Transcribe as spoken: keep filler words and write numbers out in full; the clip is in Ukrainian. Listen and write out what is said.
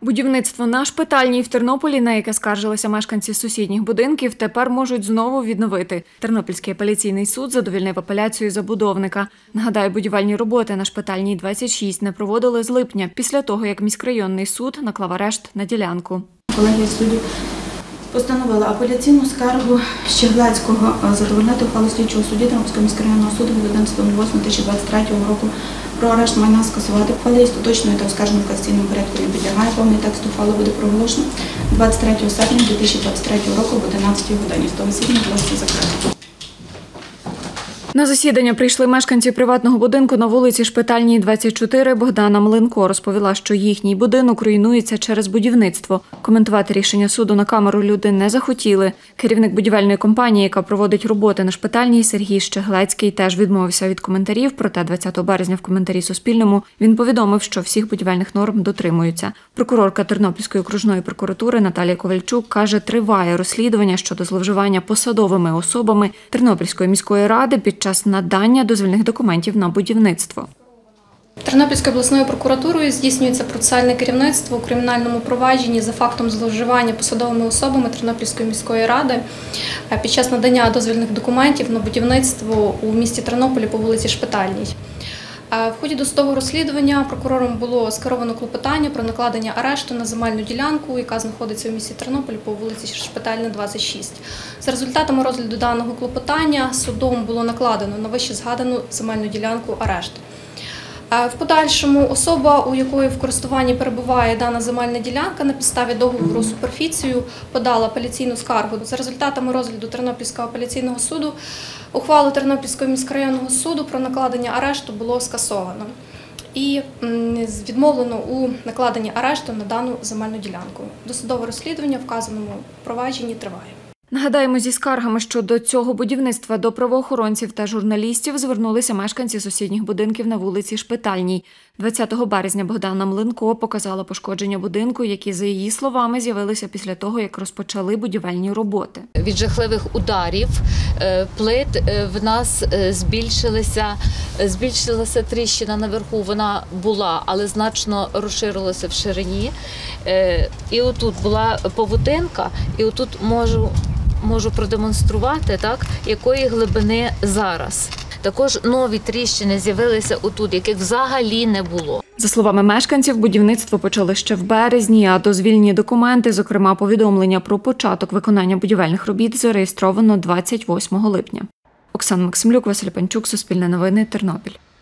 Будівництво на Шпитальній в Тернополі, на яке скаржилися мешканці сусідніх будинків, тепер можуть знову відновити. Тернопільський апеляційний суд задовільнив апеляцію забудовника. Нагадаю, будівельні роботи на Шпитальній двадцять шість не проводили з липня, після того, як міськрайонний суд наклав арешт на ділянку. Колегія суддів постановила апеляційну скаргу Щеглецького задовольнити ухвалу слідчого судді Тернопільського міськрайонного суду від одинадцятого восьмого дві тисячі двадцять третього року про арешт майна скасувати. Ухвалі істоточної та оскарження в касаційному порядку не підлягає. Повний текст ухвали буде проголошено двадцять третього серпня дві тисячі двадцять третього року об одинадцятій годині. З того засідання власне закрито. На засідання прийшли мешканці приватного будинку на вулиці Шпитальній, двадцять чотири. Богдана Млинко розповіла, що їхній будинок руйнується через будівництво. Коментувати рішення суду на камеру люди не захотіли. Керівник будівельної компанії, яка проводить роботи на Шпитальній, Сергій Щеглецький, теж відмовився від коментарів. Проте двадцятого березня в коментарі Суспільному він повідомив, що всіх будівельних норм дотримуються. Прокурорка Тернопільської окружної прокуратури Наталія Ковальчук каже, триває розслідування щодо зловживання посадовими особами Тернопільської міської ради під час надання дозвільних документів на будівництво. Тернопільською обласною прокуратурою здійснюється процесуальне керівництво у кримінальному провадженні за фактом зловживання посадовими особами Тернопільської міської ради під час надання дозвільних документів на будівництво у місті Тернополі по вулиці Шпитальній. В ході досудового розслідування прокурором було скеровано клопотання про накладення арешту на земельну ділянку, яка знаходиться у місті Тернополі по вулиці Шпитальна, двадцять шість. За результатами розгляду даного клопотання судом було накладено на вище згадану земельну ділянку арешт. В подальшому особа, у якої в користуванні перебуває дана земельна ділянка, на підставі договору з суперфіцією подала апеляційну скаргу. За результатами розгляду Тернопільського апеляційного суду ухвалу Тернопільського міськрайонного суду про накладення арешту було скасовано і відмовлено у накладенні арешту на дану земельну ділянку. Досудове розслідування в вказаному провадженні триває. Нагадаємо, зі скаргами щодо цього будівництва до правоохоронців та журналістів звернулися мешканці сусідніх будинків на вулиці Шпитальній. двадцятого березня Богдана Млинко показала пошкодження будинку, які, за її словами, з'явилися після того, як розпочали будівельні роботи. Від жахливих ударів плит в нас збільшилася, збільшилася тріщина наверху, вона була, але значно розширилася в ширині. І отут була павутинка, і отут можу можу продемонструвати, так, якої глибини зараз. Також нові тріщини з'явилися отут, яких взагалі не було. За словами мешканців, будівництво почали ще в березні, а дозвільні документи, зокрема повідомлення про початок виконання будівельних робіт, зареєстровано двадцять восьмого липня. Оксана Максимлюк, Василь Панчук, Суспільне новини, Тернопіль.